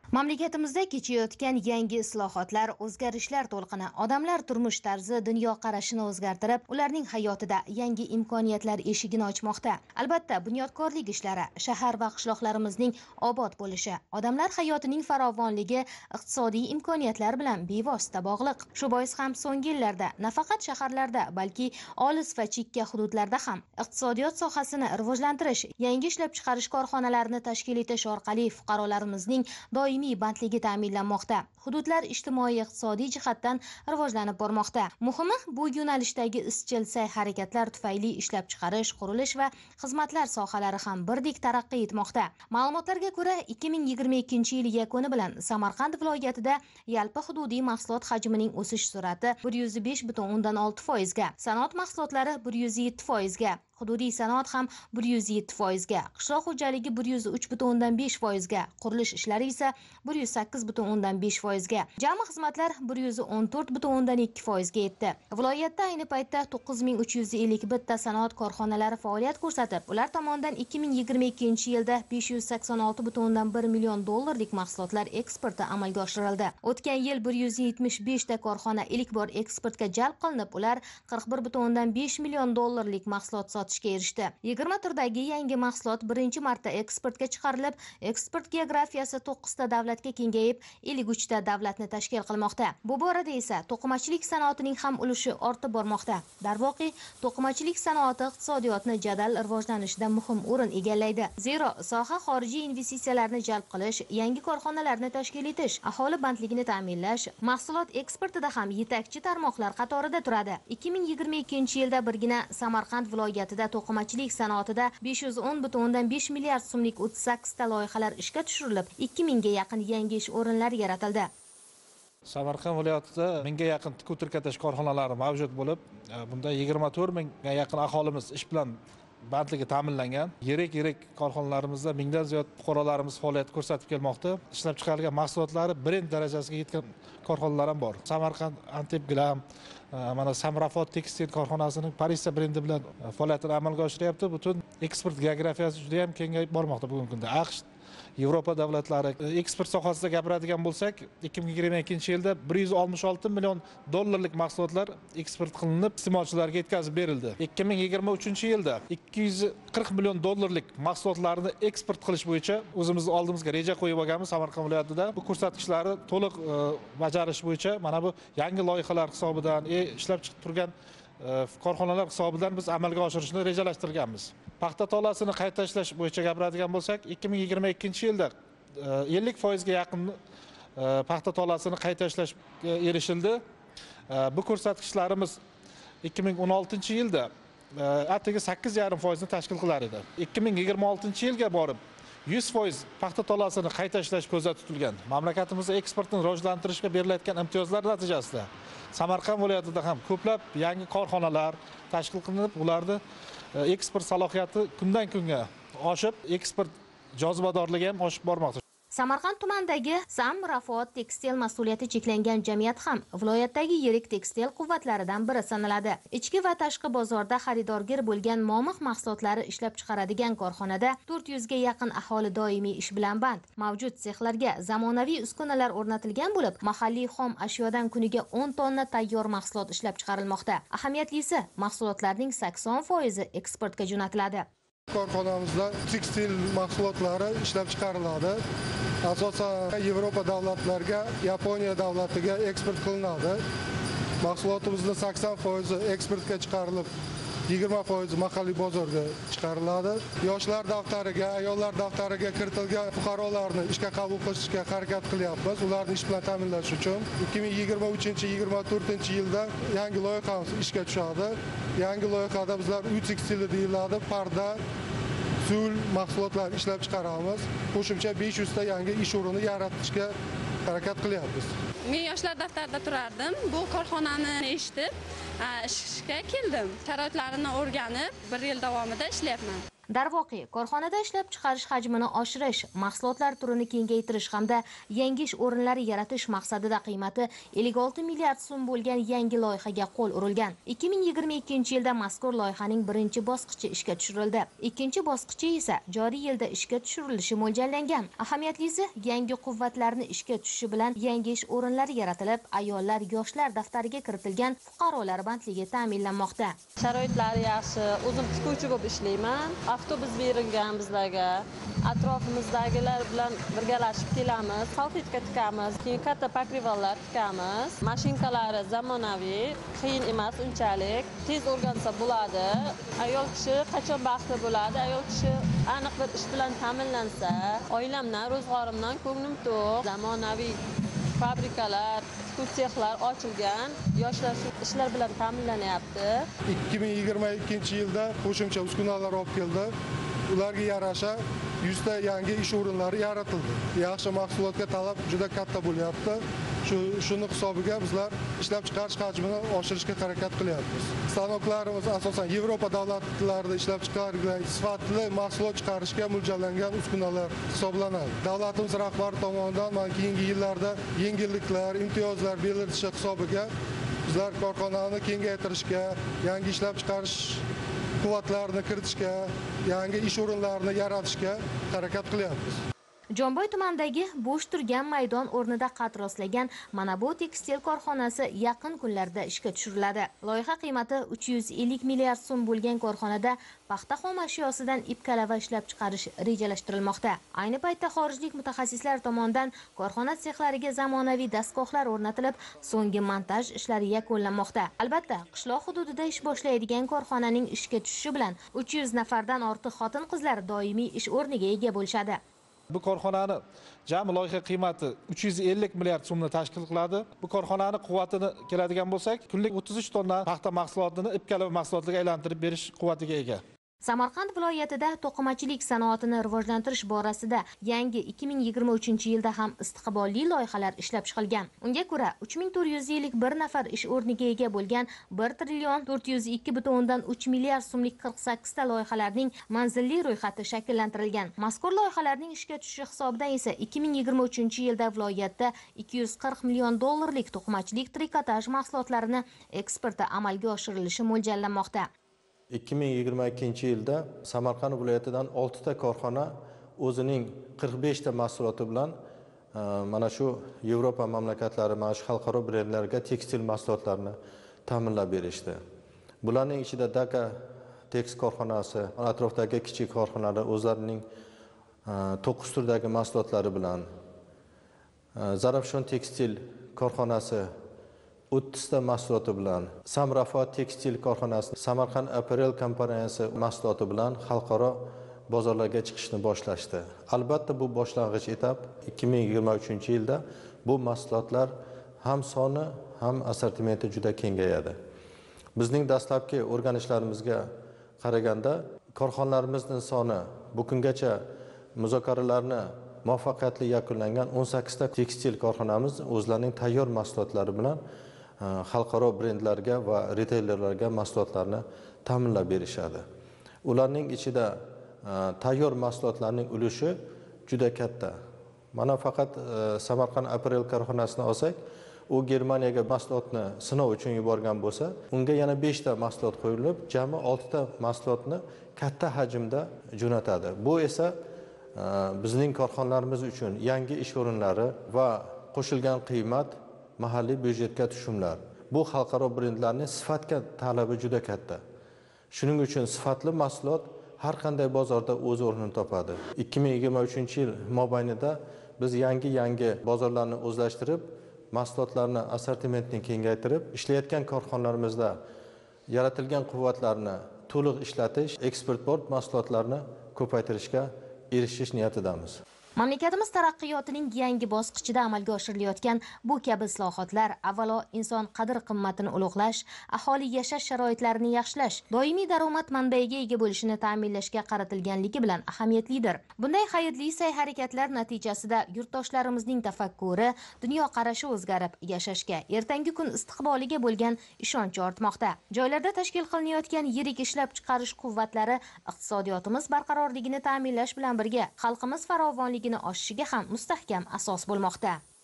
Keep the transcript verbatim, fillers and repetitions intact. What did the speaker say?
Mamlakatimizda kechayotgan yangi islohotlar, o'zgarishlar to'lqini odamlar turmush tarzi, dunyo qarashini o'zgartirib, ularning hayotida yangi imkoniyatlar eshigini ochmoqda. Albatta, bunyodkorlik ishlari, shahar va qishloqlarimizning obod bo'lishi, odamlar hayotining farovonligi iqtisodiy imkoniyatlar bilan bevosita bog'liq. Shu bois ham so'nggi yillarda nafaqat shaharlarda, balki olis va chekka hududlarda ham iqtisodiyot sohasini rivojlantirish, yangi ishlab chiqarish korxonalarini tashkil etish orqali fuqarolarimizning doimiy bandligi ta'minlanmoqda. Hududlar ijtimoiy-iqtisodiy jihatdan rivojlanib bormoqda. Muhimi, bu yo'nalishdagi izchil sa'y-harakatlar tufayli ishlab chiqarish, qurilish va xizmatlar sohalari ham birdek taraqqiy etmoqda. Ma'lumotlarga ko'ra, ikki ming yigirma ikkinchi yil yakuni bilan Samarqand viloyatida yalpi hududiy mahsulot hajmining o'sish sur'ati bir yuz besh butun o'ndan olti foizga, sanoat mahsulotlari bir yuz yetti foizga, hududiy sanoat ham bir yuz yetti foizga, qishloq xo'jaligi bir yuz uch butun o'ndan besh foizga, qurilish ishlari esa bir yuz sakkiz butun o'ndan besh foizga, jami xizmatlar bir yuz o'n to'rt butun o'ndan ikki foizga yetdi. Viloyatda ayni paytda to'qqiz ming uch yuz ellik bitta sanoat korxonalari faoliyat ko'rsatib, ular tomonidan ikki ming yigirma ikkinchi yilda besh yuz sakson olti butun o'ndan bir million dollarlik mahsulotlar eksporti amalga oshirildi. O'tgan yil bir yuz yetmish besh ta korxona ilk bor eksportga jalb qilinib, ular qirq bir butun o'ndan besh million dollarlik mahsulot sotishga erishdi. yigirma turdagi yangi mahsulot birinchi marta eksportga chiqarilib, eksport geografiyasi to'qqiz ta davlatga kengayib, ellik uch ta davlatni tashkil qilmoqda. Bu borada esa to'qimachilik sanoatining ham ulushi ortib bormoqda. Darvoqe, to'qimachilik sanoati iqtisodiyotni jadal rivojlanishida muhim o'rin egallaydi. Zero, soha xorijiy investitsiyalarni jalb qilish, yangi korxonalarni tashkil etish, aholi bandligini ta'minlash, mahsulot eksportida ham yetakchi tarmoqlar qatorida turadi. ikki ming yigirma ikkinchi yilda birgina Samarqand viloyatida to'qimachilik sanoatida besh yuz o'n butun o'ndan besh milliard so'mlik o'ttiz sakkiz ta loyihalar ishga tushirilib, ikki mingga yaqin yangi ish o'rinlari yaratildi. Samarqand viloyatida mingga yaqin tikuv tirkatash korxonalari mavjud bo'lib, bunda yigirma to'rt mingga yaqin aholimiz ish bilan bandligi ta'minlangan. Yirik-yirik korxonalarimizda mingdan ziyod fuqarolarimiz faoliyat ko'rsatib kelmoqda. Ishlab chiqarilgan mahsulotlari brend darajasiga yetgan korxonalar ham bor. Samarqand Antep Glam, mana Samrafot tekstil korxonasining Parisa brendi bilan faoliyatini amalga oshiryapti. Butun eksport geografiyasi juda ham kengayib bormoqda bugungi kunda. AQSh, Yevropa davlatlari eksport sohasida gapiradigan bo'lsak, ikki ming yigirma ikkinchi yilda bir yuz oltmish olti million dollarlik mahsulotlar eksport qilinib, iste'molchilarga yetkazib berildi. ikki ming yigirma uchinchi yilda ikki yuz qirq million dollarlik mahsulotlarni eksport qilish bo'yicha o'zimizni oldimizga reja qo'yib olganmiz Samarqand viloyatida. Bu ko'rsatkichlarni to'liq bajarish bo'yicha mana bu yangi loyihalar hisobidan, ishlab chiqib turgan korxonalar hisobidan biz amalga oshirishni rejalashtirganmiz. Paxta tolasini qayta ishlash bo'yicha gapiradigan bo'lsak, ikki ming yigirma ikkinchi yilda ellik foizga yaqin paxta tolasini qayta ishlashga erishildi. Bu ko'rsatkichlarimiz ikki ming o'n oltinchi yilda atigi sakkiz yarim foizni tashkil qilar edi. ikki ming yigirma oltinchi yilga borib yuz foiz paxta tolasini qayta ishlash ko'zda tutilgan. Mamlakatimizda eksportni rivojlantirishga berilayotgan imtiyozlar natijasida Samarqand viloyatida ham ko'plab yangi korxonalar tashkil qilinib, ularni eksport salohiyati kundan kunga oshib, eksport jozibadorligi ham oshib bormoqda. Samarqand tumanidagi Samrafot tekstil mas'uliyati cheklangan jamiyat ham viloyatdagi yirik tekstil quvvatlaridan biri sanaladi. Ichki va tashqi bozorda xaridorgir bo'lgan momix mahsulotlari ishlab chiqaradigan korxonada to'rt yuzga yaqin aholi doimiy ish bilan band. Mavjud sexlarga zamonaviy uskunalar o'rnatilgan bo'lib, mahalliy xom ashyodan kuniga o'n tonna tayyor mahsulot ishlab chiqarilmoqda. Ahamiyatlisi, mahsulotlarning sakson foizi eksportga jo'natiladi. Korxonamizda tekstil mahsulotlari ishlab chiqariladi. Asosan Yevropa davlatlariga, Yaponiya davlatiga eksport qilinadi. Mahsulotimizning sakson foizi eksportga chiqarilib, yigirma foizi mahalliy bozorga chiqariladi. Yoshlar daftariga, ayollar daftariga kiritilgan fuqarolarni ishga qabul qilishga harakat qilyapmiz. Ularni ish bilan ta'minlash uchun ikki ming yigirma uchinchi yigirma to'rtinchi yilda yangi loyihamiz ishga tushadi. Yangi loyihada bizlar uy tekstili deyiladi, parda, sul mahsulotlar ishlab chiqaramiz. Qo'shimcha besh yuz ta yangi ish o'rini yaratishga harakat qilyapmiz. Men yoshlar daftarida turardim. Bu korxonani eshitib, ishga keldim. Sharoitlarini o'rganib, bir yil davomida ishlayapman. Darvoqe, korxonada ishlab chiqarish hajmini oshirish, mahsulotlar turini kengaytirish hamda yangi ish o'rinlari yaratish maqsadida qiymati ellik olti milliard so'm bo'lgan yangi loyihaga qo'l urilgan. ikki ming yigirma ikkinchi yilda mazkur loyihaning birinchi bosqichi ishga tushirildi. Ikkinchi bosqichi esa joriy yilda ishga tushirilishi mo'ljallangan. Ahamiyatlisi, yangi quvvatlarni ishga tushishi bilan yangi ish o'rinlari yaratilib, ayollar, yoshlar daftariga kiritilgan fuqarolar bandligi ta'minlanmoqda. Sharoitlari yaxshi, o'zim tikuvchi bo'lib ishlayman. Avtobus berilgan bizlarga, atrofimizdagilar bilan birgalashib kelamiz, salfetka tikamiz, keyin katta pokrivallar tikamiz. Mashinkalari zamonaviy, qiyin emas unchalik, tez o'rgansa bo'ladi. Ayol kishi qachon baxtli bo'ladi? Ayol kishi aniq bir ish bilan ta'minlansa, oilamdan, ro'zg'orimdan ko'nglim to'q. Zamonaviy fabrikalar, sexlar ochilgan, yoshlar shu ishlar bilan ta'minlanyapti. ikki ming yigirma ikkinchi yilda qo'shimcha uskunalar olib keldi. Ularga yarasha yuzta yangi ish o'rinlari yaratildi. Yaxshi mahsulotga talab juda katta bo'lyapti. Shu shuni hisobiga bizlar ishlab chiqarish hajmini oshirishga harakat qilyapmiz. Stanoklarimiz asosan Yevropa davlatlarida ishlab chiqarilgan sifatli mahsulot chiqarishga mo'ljallangan uskunalar hisoblanadi. Davlatimiz rahbari tomonidan mana keyingi yillarda yengilliklar, imtiyozlar belgilanishi hisobiga bizlar korxonani kengaytirishga, yangi ishlab chiqarish quvvatlarini kiritishga, yangi ish o'rinlarini yaratishga harakat qilyapmiz. Jomboy tumanidagi bo'sh turgan maydon o'rnida qad rostlagan mana bu tekstil korxonasi yaqin kunlarda ishga tushiriladi. Loyiha qiymati uch yuz ellik milliard so'm bo'lgan korxonada paxta xom ashyosidan ip-kalava ishlab chiqarish rejalashtirilmoqda. Ayni paytda xorijlik mutaxassislar tomonidan korxona sexlariga zamonaviy dastgohlar o'rnatilib, so'nggi montaj ishlari yakunlanmoqda. Albatta, qishloq hududida ish boshlaydigan korxonaning ishga tushishi bilan uch yuz nafardan ortiq xotin-qizlar doimiy ish o'rniga ega bo'lishadi. Bu korxonani jami loyiha qiymati uch yuz ellik milliard so'mni tashkil qiladi. Bu korxonani quvvatini keladigan bo'lsak, kunlik o'ttiz uch tonna paxta mahsulotini ip-kalava mahsulotiga aylantirib berish quvvatiga ega. Samarqand viloyatida to'qimachilik sanoatini rivojlantirish borasida yangi ikki ming yigirma uchinchi yilda ham istiqbolli loyihalar ishlab chiqilgan. Unga ko'ra uch ming to'rt yuz ellik bir nafar ish o'rniga ega bo'lgan bir trillion to'rt yuz ikki butun o'ndan uch milliard so'mlik qirq sakkiz ta loyihalarning manzilli ro'yxati shakllantirilgan. Mazkur loyihalarning ishga tushishi hisobidan esa ikki ming yigirma uchinchi yilda viloyatda ikki yuz qirq million dollarlik to'qimachilik trikotaj mahsulotlarini eksporti amalga oshirilishi mo'ljallanmoqda. ikki ming yigirma ikkinchi yilda Samarqand viloyatidan olti ta korxona o'zining qirq besh ta mahsuloti bilan mana shu Yevropa mamlakatlari, mana shu xalqaro brendlarga tekstil mahsulotlarini ta'minlab berishdi. Bularning ichida Daka Tex korxonasi, atrofdagi kichik korxonalar o'zlarining to'qqiz turdagi mahsulotlari bilan, Zarafshon tekstil korxonasi o'ttiz ta mahsuloti bilan, Samrafo tekstil korxonasi, Samarqand Apparel kompaniyasi mahsuloti bilan xalqaro bozorlarga chiqishni boshlashdi. Albatta bu boshlang'ich etap. ikki ming yigirma uchinchi yilda bu mahsulotlar ham soni, ham assortimenti juda kengayadi. Bizning dastlabki o'rganishlarimizga qaraganda korxonalarimizning soni bu kungacha muzokaralarni muvaffaqiyatli yakunlangan o'n sakkiz ta tekstil korxonamiz o'zlarining tayyor mahsulotlari bilan xalqaro brendlarga va reteylerlarga mahsulotlarni ta'minlab berishadi. Ularning ichida tayyor mahsulotlarning ulushi juda katta. Mana faqat Samarqand Apparel korxonasini olsak, u Germaniyaga mahsulotni sinov uchun yuborgan bo'lsa, unga yana besh ta mahsulot qo'yilib, jami olti ta mahsulotni katta hajmda jo'natadi. Bu esa bizning korxonalarimiz uchun yangi ish o'rinlari va qo'shilgan qiymat, mahalliy byudjetga tushumlar. Bu xalqaro brendlarning sifatga talabi juda katta. Shuning uchun sifatli mahsulot har qanday bozorda o'z o'rnini topadi. ikki ming yigirma uchinchi yil mobaynida biz yangi-yangi bozorlarni o'zlashtirib, mahsulotlarni assortimentini kengaytirib, ishlayotgan korxonalarimizda yaratilgan quvvatlarni to'liq ishlatish, eksportbord mahsulotlarni ko'paytirishga erishish niyatidamiz. Mamlakatimiz taraqqiyotining yangi bosqichida amalga oshirilayotgan bu kabi islohotlar avvalo inson qadr-qimmatini ulug'lash, aholi yashash sharoitlarini yaxshilash, doimiy daromad manbaiga ega bo'lishini ta'minlashga qaratilganligi bilan ahamiyatlidir. Bunday xayrli sa'y-harakatlar natijasida yurtdoshlarimizning tafakkuri, dunyoqarashi o'zgarib, yashashga, ertangi kun istiqboliga bo'lgan ishonchi ortmoqda. Joylarda tashkil qilinayotgan yirik ishlab chiqarish quvvatlari iqtisodiyotimiz barqarorligini ta'minlash bilan birga xalqimiz farovonligini oshishiga ham mustahkam asos bo'lmoqda.